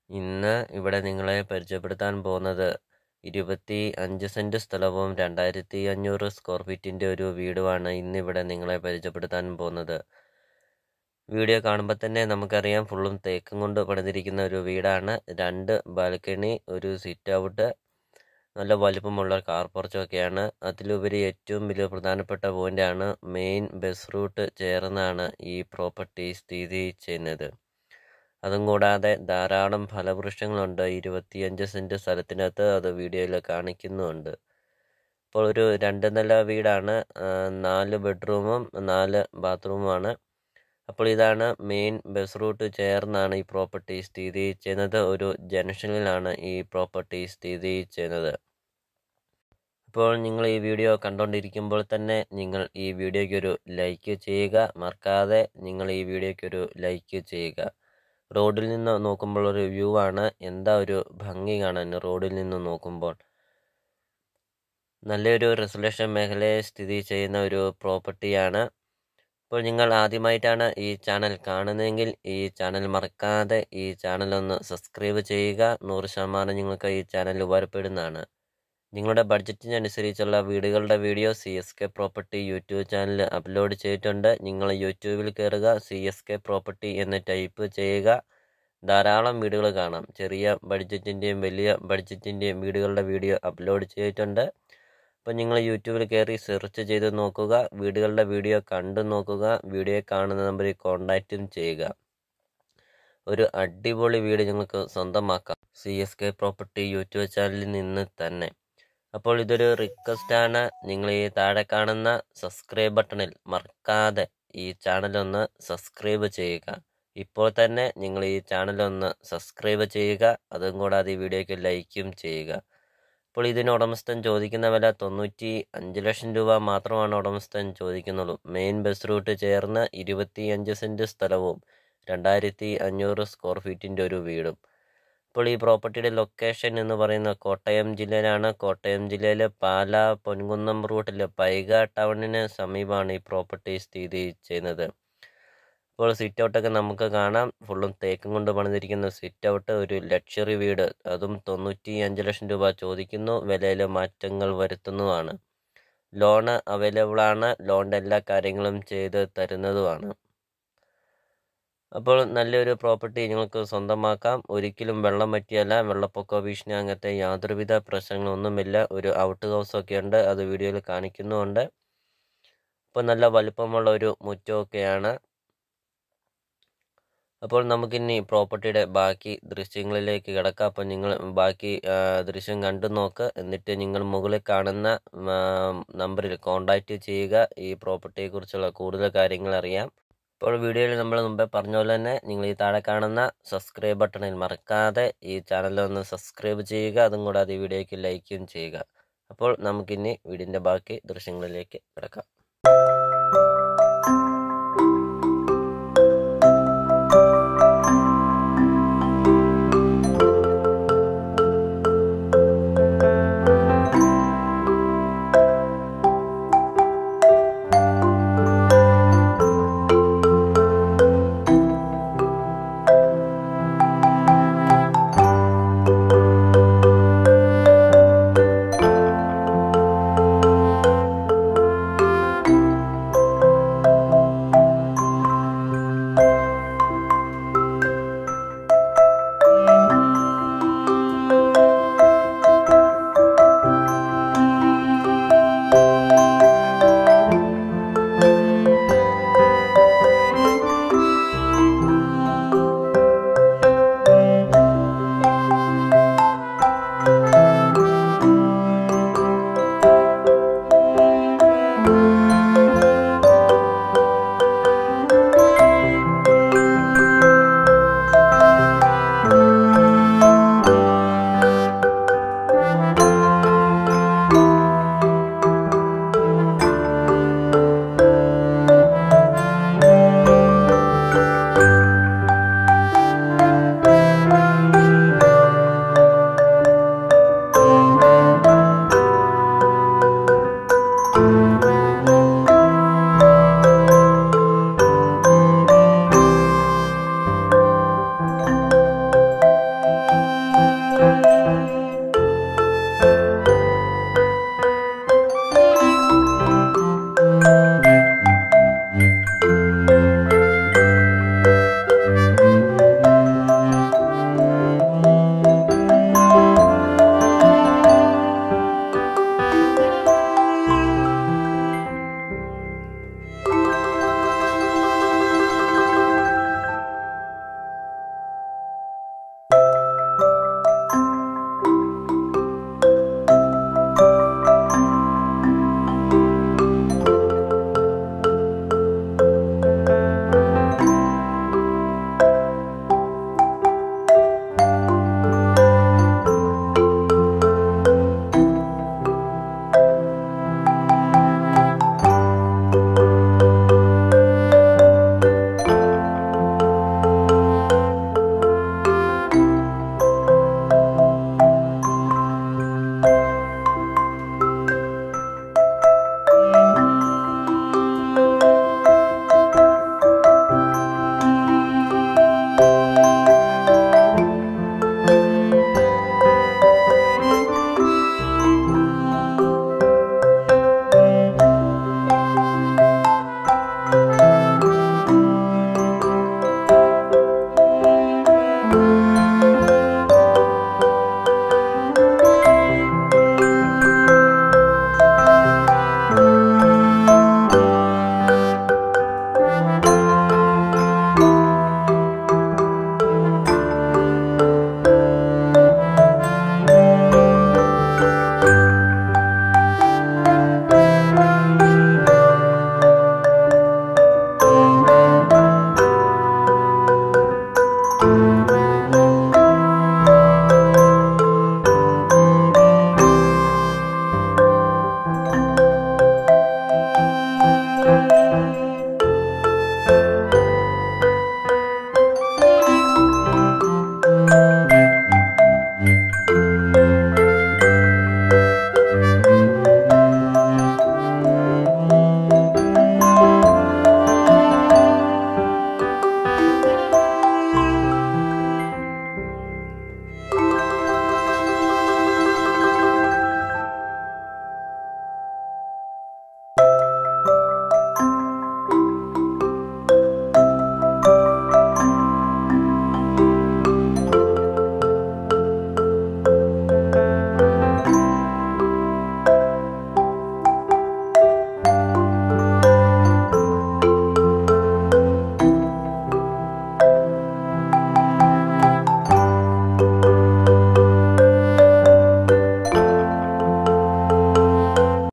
ഇന്ന് ഇവിടെ നിങ്ങളെ പരിചയപ്പെടുത്താൻ പോകുന്നത് 25 സെന്റ് സ്ഥലവും 2500 സ്ക്വയർ ഫീറ്റിന്റെ ഒരു വീടുമാണ് ഇന്നിവിടെ നിങ്ങളെ പരിചയപ്പെടുത്താൻ പോകുന്നത്. വീഡിയോ കാണുമ്പോൾ തന്നെ നമുക്കറിയാം ഫുള്ളും തേക്കും കൊണ്ട് പണിതിരിക്കുന്ന ഒരു വീടാണ്. 2 ബാൽക്കണി, ഒരു സിറ്റ് ഔട്ട്, നല്ല വലിപ്പമുള്ള കാർ പോർച്ചൊക്കെയാണ്. അതിലുപരി ഏറ്റവും വലിയ പ്രധാനപ്പെട്ട പോയിന്റാണ് മെയിൻ ബസ് റൂട്ട് ചേർന്നാണ് ഈ പ്രോപ്പർട്ടി സ്ഥിതി ചെയ്യുന്നത്. അതും കൂടാതെ ധാരാളം ഫലവൃക്ഷങ്ങളുണ്ട് 25 സെന്റ് സ്ഥലത്തിനകത്ത്, അത് വീഡിയോയിൽ കാണിക്കുന്നുമുണ്ട്. ഇപ്പോൾ ഒരു 2 നില വീടാണ്, 4 ബെഡ്റൂമും 4 ബാത്റൂമുമാണ്. അപ്പോൾ ഇതാണ് മെയിൻ ബസ് റൂട്ട് ചേർന്നാണ് ഈ പ്രോപ്പർട്ടി സ്ഥിതി ചെയ്യുന്നത്. ഒരു ജംഗ്ഷനിലാണ് ഈ പ്രോപ്പർട്ടി സ്ഥിതി ചെയ്യുന്നത്. അപ്പോൾ നിങ്ങൾ ഈ വീഡിയോ കണ്ടുകൊണ്ടിരിക്കുമ്പോൾ തന്നെ നിങ്ങൾ ഈ വീഡിയോയ്ക്കൊരു ലൈക്ക് ചെയ്യുക, മറക്കാതെ നിങ്ങൾ ഈ വീഡിയോയ്ക്കൊരു ലൈക്ക് ചെയ്യുക. റോഡിൽ നിന്ന് നോക്കുമ്പോൾ ഒരു വ്യൂ ആണ്, എന്താ ഒരു ഭംഗി കാണാൻ റോഡിൽ നിന്ന് നോക്കുമ്പോൾ. നല്ലൊരു റെസിഡൻഷ്യൽ മേഖലയെ സ്ഥിതി ചെയ്യുന്ന ഒരു പ്രോപ്പർട്ടിയാണ്. ഇപ്പോൾ നിങ്ങൾ ആദ്യമായിട്ടാണ് ഈ ചാനൽ കാണുന്നതെങ്കിൽ ഈ ചാനൽ മറക്കാതെ ഈ ചാനൽ ഒന്ന് സബ്സ്ക്രൈബ് ചെയ്യുക. 100% നിങ്ങൾക്ക് ഈ ചാനൽ ഉപകാരപ്പെടുന്നതാണ്. നിങ്ങളുടെ ബഡ്ജറ്റിനനുസരിച്ചുള്ള വീടുകളുടെ video SQFT property YouTube channel upload ചെയ്തിട്ടുണ്ട്. നിങ്ങൾ യൂട്യൂബിൽ കയറുക, SQFT പ്രോപ്പർട്ടി എന്ന് ടൈപ്പ് ചെയ്യുക. ധാരാളം വീടുകൾ കാണാം. ചെറിയ ബഡ്ജറ്റിൻ്റെയും വലിയ ബഡ്ജറ്റിൻ്റെയും വീടുകളുടെ വീഡിയോ അപ്ലോഡ് ചെയ്തിട്ടുണ്ട്. അപ്പോൾ നിങ്ങൾ യൂട്യൂബിൽ കയറി സെർച്ച് ചെയ്ത് നോക്കുക, വീടുകളുടെ വീഡിയോ കണ്ടു നോക്കുക, വീഡിയോ കാണുന്ന നമ്പറിൽ കോൺടാക്റ്റും ചെയ്യുക. ഒരു അടിപൊളി വീട് നിങ്ങൾക്ക് സ്വന്തമാക്കാം SQFT പ്രോപ്പർട്ടി യൂട്യൂബ് ചാനലിൽ നിന്ന് തന്നെ. അപ്പോൾ ഇതൊരു റിക്വസ്റ്റാണ്, നിങ്ങൾ ഈ താഴെ കാണുന്ന സബ്സ്ക്രൈബ് ബട്ടണിൽ മറക്കാതെ ഈ ചാനലൊന്ന് സബ്സ്ക്രൈബ് ചെയ്യുക. ഇപ്പോൾ തന്നെ നിങ്ങൾ ഈ ചാനലൊന്ന് സബ്സ്ക്രൈബ് ചെയ്യുക. അതും കൂടാതെ ഈ വീഡിയോയ്ക്ക് ലൈക്കും ചെയ്യുക. അപ്പോൾ ഇതിന് ഉടമസ്ഥൻ ചോദിക്കുന്ന വില 95 ലക്ഷം രൂപ മാത്രമാണ് ഉടമസ്ഥൻ ചോദിക്കുന്നുള്ളൂ. മെയിൻ ബസ് റൂട്ട് ചേർന്ന് 25 സെന്റ് സ്ഥലവും 2500 സ്ക്വയർ ഫീറ്റിൻ്റെ ഒരു വീടും. ഇപ്പോൾ ഈ പ്രോപ്പർട്ടിയുടെ ലൊക്കേഷൻ എന്ന് പറയുന്നത് കോട്ടയം ജില്ലയിലാണ്. കോട്ടയം ജില്ലയിലെ പാലാ പൊൻകുന്നം റൂട്ടിൽ പൈക ടൗണിന് സമീപമാണ് ഈ പ്രോപ്പർട്ടി സ്ഥിതി ചെയ്യുന്നത്. ഇപ്പോൾ സിറ്റ് ഔട്ടൊക്കെ നമുക്ക് കാണാം. ഫുള്ളും തേക്കും കൊണ്ട് പണിതിരിക്കുന്ന സിറ്റ് ഔട്ട്, ഒരു ലക്ഷറി വീട്, അതും 95 ലക്ഷം രൂപ ചോദിക്കുന്നു. വിലയിൽ മാറ്റങ്ങൾ വരുത്തുന്നതുമാണ്. ലോണ് അവൈലബിൾ ആണ്, ലോണിൻ്റെ എല്ലാ കാര്യങ്ങളും ചെയ്ത് തരുന്നതുമാണ്. അപ്പോൾ നല്ലൊരു പ്രോപ്പർട്ടി നിങ്ങൾക്ക് സ്വന്തമാക്കാം. ഒരിക്കലും വെള്ളം പറ്റിയല്ല, വെള്ളപ്പൊക്ക ഭീഷണി അങ്ങനത്തെ യാതൊരുവിധ പ്രശ്നങ്ങളൊന്നുമില്ല. ഒരു ഔട്ട് ഹൗസൊക്കെ ഉണ്ട്, അത് വീഡിയോയിൽ കാണിക്കുന്നുമുണ്ട്. ഇപ്പോൾ നല്ല വലുപ്പമുള്ള ഒരു മുറ്റമൊക്കെയാണ്. അപ്പോൾ നമുക്കിനി പ്രോപ്പർട്ടിയുടെ ബാക്കി ദൃശ്യങ്ങളിലേക്ക് കിടക്കാം. അപ്പോൾ നിങ്ങൾ ബാക്കി ദൃശ്യം കണ്ടു നോക്ക്. എന്നിട്ട് നിങ്ങൾ മുകളിൽ കാണുന്ന നമ്പറിൽ കോൺടാക്റ്റ് ചെയ്യുക. ഈ പ്രോപ്പർട്ടിയെക്കുറിച്ചുള്ള കൂടുതൽ കാര്യങ്ങൾ അറിയാം. ഇപ്പോൾ വീഡിയോയിൽ നമ്മൾ മുമ്പേ പറഞ്ഞ പോലെ തന്നെ നിങ്ങൾ ഈ താഴെ കാണുന്ന സബ്സ്ക്രൈബ് ബട്ടണിൽ മറക്കാതെ ഈ ചാനലൊന്ന് സബ്സ്ക്രൈബ് ചെയ്യുക. അതും കൂടാതെ ഈ വീഡിയോയ്ക്ക് ലൈക്കും ചെയ്യുക. അപ്പോൾ നമുക്കിനി വീടിൻ്റെ ബാക്കി ദൃശ്യങ്ങളിലേക്ക് കിടക്കാം.